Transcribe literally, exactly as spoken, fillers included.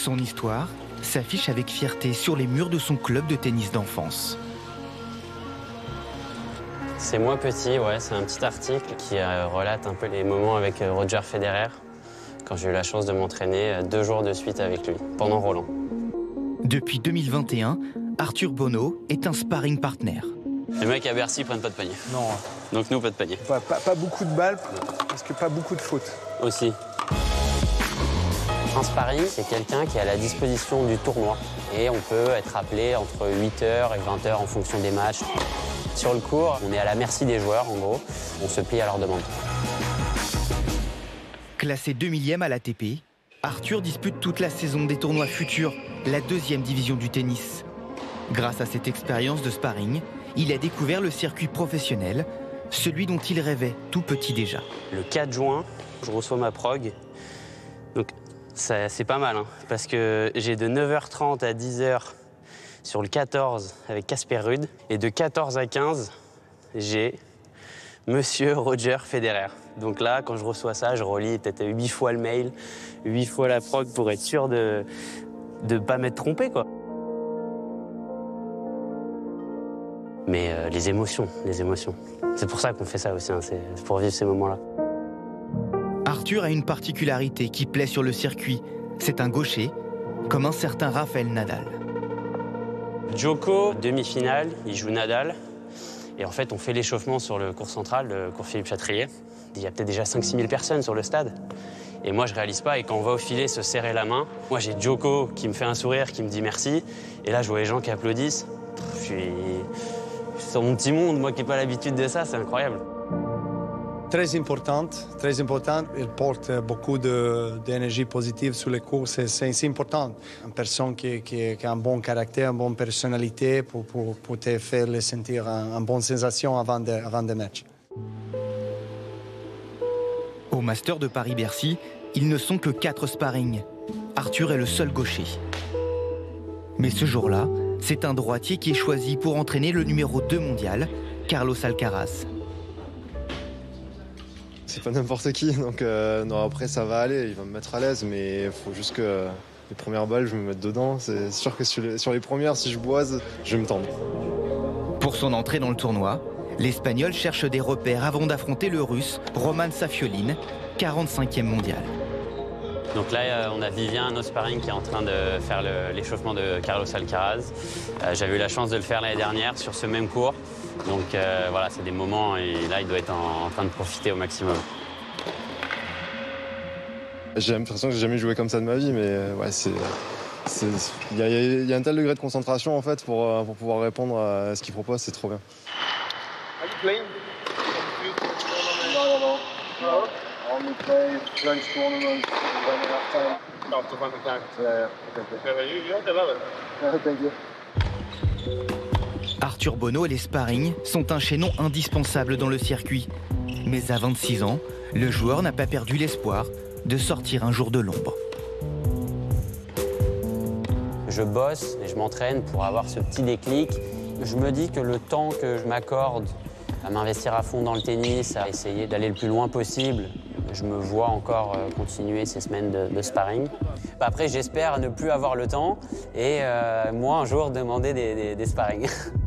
Son histoire s'affiche avec fierté sur les murs de son club de tennis d'enfance. C'est moi petit, ouais, c'est un petit article qui euh, relate un peu les moments avec euh, Roger Federer, quand j'ai eu la chance de m'entraîner euh, deux jours de suite avec lui, pendant Roland. Depuis deux mille vingt et un, Arthur Bonneau est un sparring partner. Les mecs à Bercy prennent pas de panier. Non. Donc nous, pas de panier. Pas, pas, pas beaucoup de balles, parce que pas beaucoup de fautes. Aussi. Un sparring, c'est quelqu'un qui est à la disposition du tournoi. Et on peut être appelé entre huit heures et vingt heures en fonction des matchs. Sur le court, on est à la merci des joueurs, en gros. On se plie à leurs demandes. Classé deux millième à l'A T P, Arthur dispute toute la saison des tournois futurs, la deuxième division du tennis. Grâce à cette expérience de sparring, il a découvert le circuit professionnel, celui dont il rêvait tout petit déjà. Le quatre juin, je reçois ma prog. Donc c'est pas mal, hein, parce que j'ai de neuf heures trente à dix heures sur le quatorze avec Casper Ruud. Et de quatorze à quinze, j'ai Monsieur Roger Federer. Donc là, quand je reçois ça, je relis peut-être huit fois le mail, huit fois la prog pour être sûr de ne pas m'être trompé, quoi. Mais euh, les émotions, les émotions. C'est pour ça qu'on fait ça aussi, hein, c'est pour vivre ces moments-là. Arthur a une particularité qui plaît sur le circuit. C'est un gaucher, comme un certain Rafael Nadal. Djoko, demi-finale, il joue Nadal. Et en fait, on fait l'échauffement sur le cours central, le cours Philippe Chatrier. Il y a peut-être déjà cinq six mille personnes sur le stade. Et moi, je réalise pas. Et quand on va au filet se serrer la main, moi, j'ai Djoko qui me fait un sourire, qui me dit merci. Et là, je vois les gens qui applaudissent. Je suis, je suis sur mon petit monde, moi qui n'ai pas l'habitude de ça, c'est incroyable. Très importante, très importante. Il porte beaucoup d'énergie positive sur les cours. C'est important. Une personne qui, qui, qui a un bon caractère, une bonne personnalité pour, pour, pour te faire le sentir une, une bonne sensation avant de, avant de match. Au Master de Paris-Bercy, ils ne sont que quatre sparring. Arthur est le seul gaucher. Mais ce jour-là, c'est un droitier qui est choisi pour entraîner le numéro deux mondial, Carlos Alcaraz. C'est pas n'importe qui, donc euh, non, après ça va aller, il va me mettre à l'aise, mais il faut juste que les premières balles, je me mette dedans. C'est sûr que sur les, sur les premières, si je boise, je vais me tendre. Pour son entrée dans le tournoi, l'Espagnol cherche des repères avant d'affronter le Russe Roman Safiolin, quarante-cinquième mondial. Donc là, on a Vivien, notre sparring, qui est en train de faire l'échauffement de Carlos Alcaraz. Euh, J'avais eu la chance de le faire l'année dernière sur ce même cours. Donc euh, voilà, c'est des moments et là, il doit être en, en train de profiter au maximum. J'ai l'impression que j'ai jamais joué comme ça de ma vie, mais euh, ouais, c'est, il y, y, y a un tel degré de concentration en fait pour, pour pouvoir répondre à ce qu'il propose, c'est trop bien. Are you playing? No, no, no. No. Only play French tournament when you have time. After one time. Yeah, yeah. Okay. You, you have the level. Yeah, thank you. Arthur Bonneau et les sparring sont un chaînon indispensable dans le circuit. Mais à vingt-six ans, le joueur n'a pas perdu l'espoir de sortir un jour de l'ombre. Je bosse et je m'entraîne pour avoir ce petit déclic. Je me dis que le temps que je m'accorde à m'investir à fond dans le tennis, à essayer d'aller le plus loin possible, je me vois encore continuer ces semaines de, de sparring. Après, j'espère ne plus avoir le temps et euh, moi, un jour, demander des, des, des sparring.